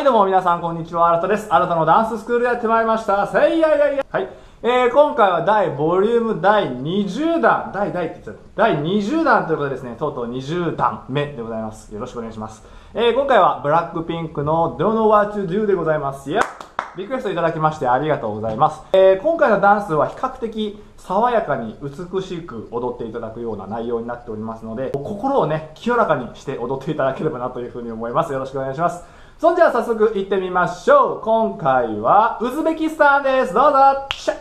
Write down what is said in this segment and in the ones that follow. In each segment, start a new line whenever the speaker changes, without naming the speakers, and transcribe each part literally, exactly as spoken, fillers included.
どうも皆さんこんにちは、新田です。新田のダンススクールやってまいりました。せいやいやいや。はい。えー、今回は第、ボリュームだいにじゅうだん、第、第って言っちゃった。だいにじゅうだんということでですね、とうとうにじゅうだんめでございます。よろしくお願いします。えー、今回はブラックピンクの Don't Know What to Do でございます。いや、リクエストいただきましてありがとうございます。えー、今回のダンスは比較的爽やかに美しく踊っていただくような内容になっておりますので、心をね、清らかにして踊っていただければなというふうに思います。よろしくお願いします。そんじゃあ早速行ってみましょう。今回はウズベキスタンです。どうぞ。シャッ。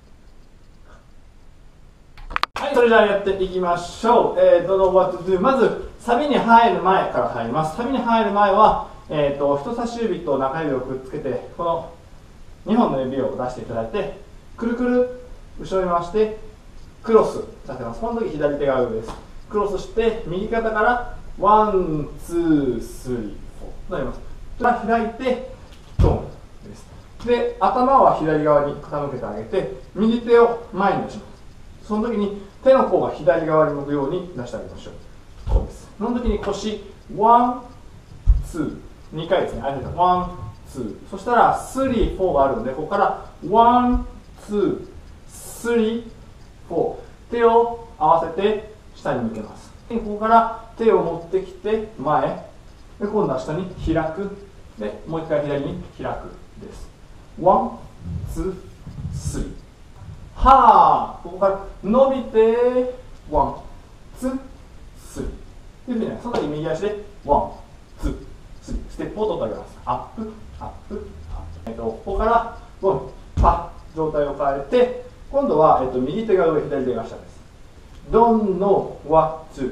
はい、それじゃあやっていきましょう。えー、Don't know what to do。まず、サビに入る前から入ります。サビに入る前は、えーと、人差し指と中指をくっつけて、このにほんの指を出していただいて、くるくる後ろに回して、クロスさせます。この時左手が上です。クロスして、右肩から、ワン、ツー、スリー、フォーとなります。開いて、ドンです。で、頭は左側に傾けてあげて、右手を前に出します。その時に手の甲が左側に向くように出してあげましょう。こうです。その時に腰、ワン、ツー、にかいですね。あれです。ワン、ツー。そしたら、スリー、フォーがあるので、ここから、ワン、ツー、スリー、フォー。手を合わせて下に向けます。でここから手を持ってきて前。で今度は下に開く。で、もう一回左に開くです。ワン、ツー、スリー。はー。ここから伸びて、ワン、ツー、スリー。というふうに、その時右足で、ワン、ツー、スリー。ステップを取ってあげます。アップ、アップ、アップ。えっと、ここから、ゴン、パッ、状態を変えて、今度は、えっと、右手が上、左手が下です。Don't know what to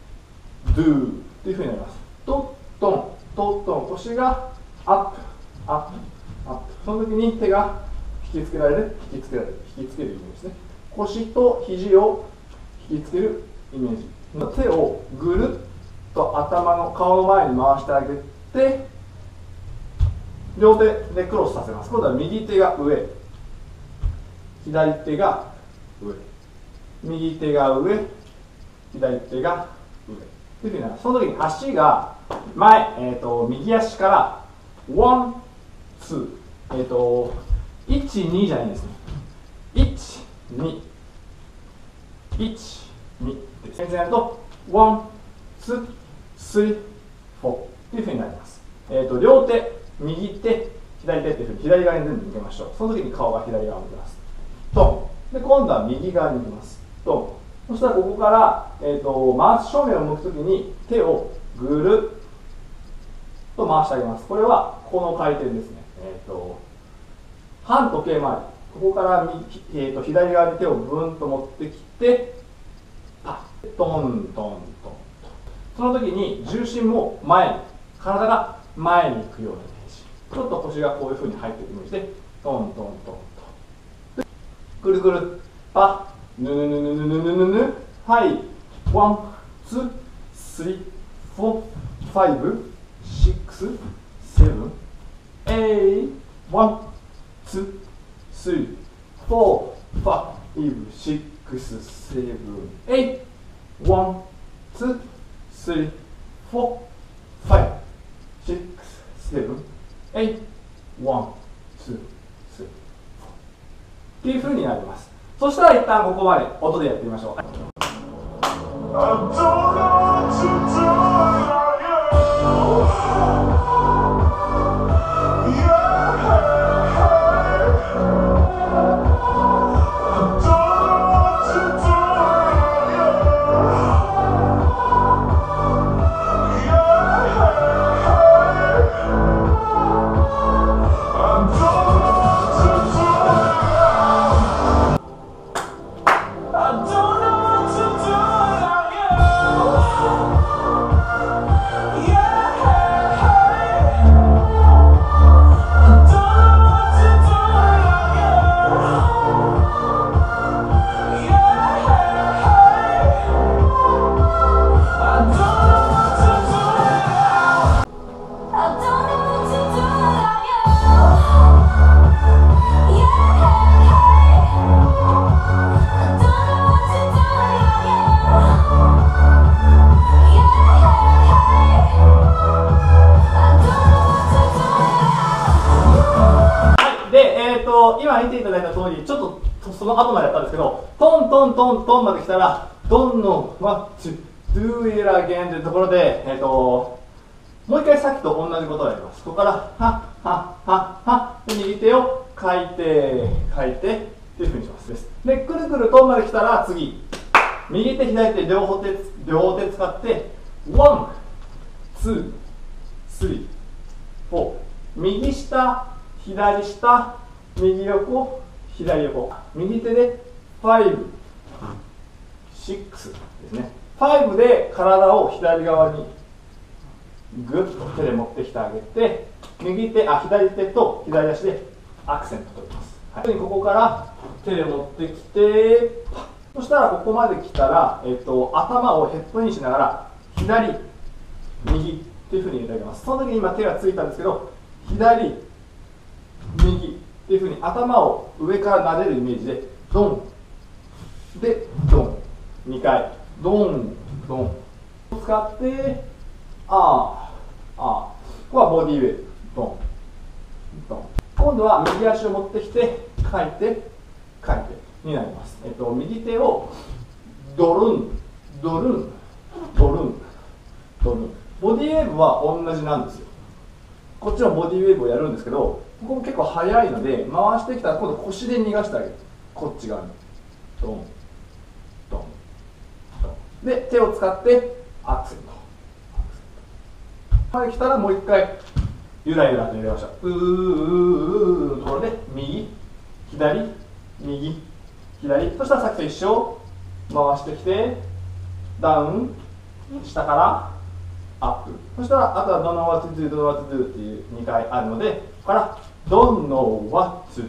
do というふうになります。トットン、トットン、腰がアップ、アップ、アップ。その時に手が引きつけられる、引きつけられる、引きつけるイメージですね。腰と肘を引きつけるイメージ。手をぐるっと頭の顔の前に回してあげて、両手でクロスさせます。今度は右手が上、左手が上、右手が上、左手が上。というふうになります。その時に足が前、えー、と右足からワン、ツー、えー、といち、にじゃないですね。いち、に、いち、にです。先生やるとワン、ツー、スリー、フォーというふうになります。えー、と両手、右手、左手っていうふうに左側に全部向けましょう。その時に顔が左側に向きます。トン。で、今度は右側に向きます。トン。そしたらここから、えー、と回す正面を向くときに手をぐるっと回してあげます。これはこの回転ですね。えー、と反時計回り。ここから右、えー、と左側に手をブンと持ってきて、パッ、トントントントン。その時に重心も前に、体が前に行くようなイメージ。ちょっと腰がこういうふうに入っていくイメージで、トントントントン。ぐるぐる、パッ。ぬぬぬぬぬぬぬぬぬ。はい。ワン、ツー、スリー、フォー、ファイブ、シックス、セブン、エイト、ワン、ツー、スリー、フォー、ファイブ、シックス、セブン、エイト、ワン、ツー、スリー、フォー、ファイブ、シックス、セブン、エイト、ワン、ツー、スリー、フォー。っていうふうになります。そしたら一旦ここまで音でやってみましょう。 その後までやったんですけど、トントントントンまで来たら、don't know what to do it again というところで、えっ、ー、と、もう一回さっきと同じことをやります。ここから、はっはっはっはっ、右手を書いて、書いて、っていうふうにします。で、くるくるトンまで来たら、次、右手、左手、両手、両手使って、ワン、ツー、スリー、フォー、右下、左下、右横、左横、右手でファイブ、シックスですね。ファイブで体を左側にグッと手で持ってきてあげて、右手、あ、左手と左足でアクセント取ります。はい、ここから手で持ってきて、そしたらここまで来たら、えっと、頭をヘッドインしながら左、右っていうふうに入れてあげます。その時に今手がついたんですけど、左、右っていうふうに頭を上から撫でるイメージで、ドン、で、ドン、にかい、ドン、ドン。使って、あー、あー。ここはボディーウェイブ、ドン、ドン。今度は右足を持ってきて、書いて、書いてになります。えっと、右手をドルン、ドルン、ドルン、ドルン。ボディーウェーブは同じなんですよ。こっちのボディーウェーブをやるんですけど、ここも結構速いので、回してきたら今度腰で逃がしてあげる。こっち側に。ドン、ドン、ドン。で、手を使ってアクセント。ここまで来たらもう一回、ゆらゆらと揺れましょう。うーうーうーのところで、右、左、右、左。そしたらさっきと一緒。回してきて、ダウン、下からアップ。そしたら、あとは don't know what to do, don't know what to do っていうにかいあるので、ここから don't know what to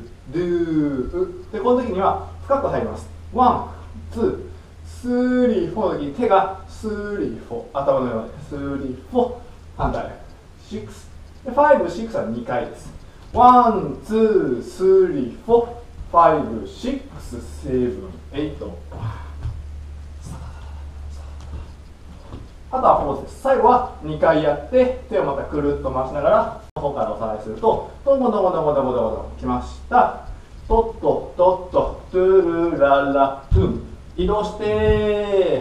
do。で、この時には深く入ります。ワン、ツー、スリー、フォーの時に手がスリー、フォー。頭の上まで。スリー、フォー。反対。シックス。で、ファイブ、シックスはにかいです。ワン、ツー、スリー、フォー、ファイブ、シックス、セブン、エイト。あとはポーズです。最後はにかいやって、手をまたくるっと回しながら、ここからおさらいすると、どんどんどんどんどんどんどんどんどん来ました。とっと、とっと、トゥルララ、トゥン。移動して、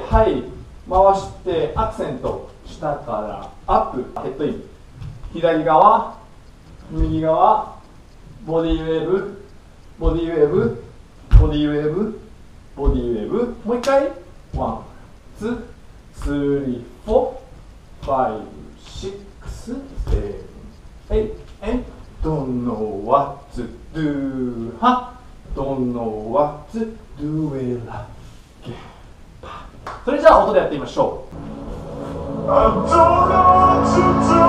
はい、回して、アクセント、下からアップ、ヘッドイン。左側、右側、ボディーウェーブ、ボディーウェーブ、ボディーウェーブ、ボディーウェーブ。もう一回、ワン、ツー、スリー、フォー、ファイブ、シックス、セブン、エイト、and don't know what to do は don't know what to do it again。 それじゃあ音でやってみましょう。I don't know what to do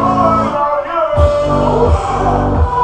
it again。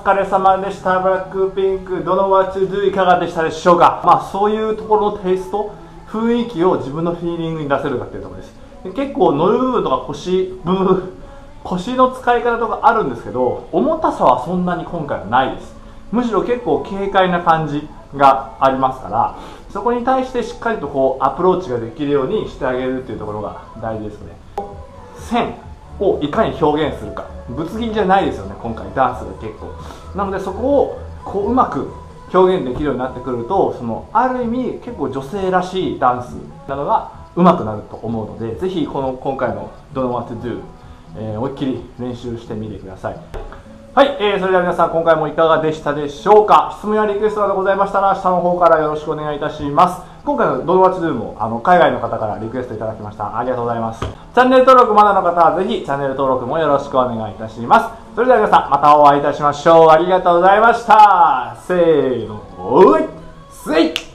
疲れ様でした。ブラックピンク、Don't know what to do いかがでしたでしょうか。まあそういうところのテイスト、雰囲気を自分のフィーリングに出せるかっていうところです。で結構乗る部分とか腰部分、腰の使い方とかあるんですけど、重たさはそんなに今回はないです。むしろ結構軽快な感じがありますから、そこに対してしっかりとこうアプローチができるようにしてあげるっていうところが大事ですね。線をいかに表現するか、ぶつ切りじゃないですよね、今回ダンスが結構。なのでそこをこううまく表現できるようになってくると、そのある意味結構女性らしいダンスなのがうまくなると思うので、ぜひこの今回の Don't know what to do、えー、思いっきり練習してみてください。はい、えー、それでは皆さん今回もいかがでしたでしょうか。質問やリクエストなどございましたら下の方からよろしくお願いいたします。今回の Don't know what to do もあの海外の方からリクエストいただきました。ありがとうございます。チャンネル登録まだの方はぜひチャンネル登録もよろしくお願いいたします。それでは皆さんまたお会いいたしましょう。ありがとうございました。せーの、おい、せい。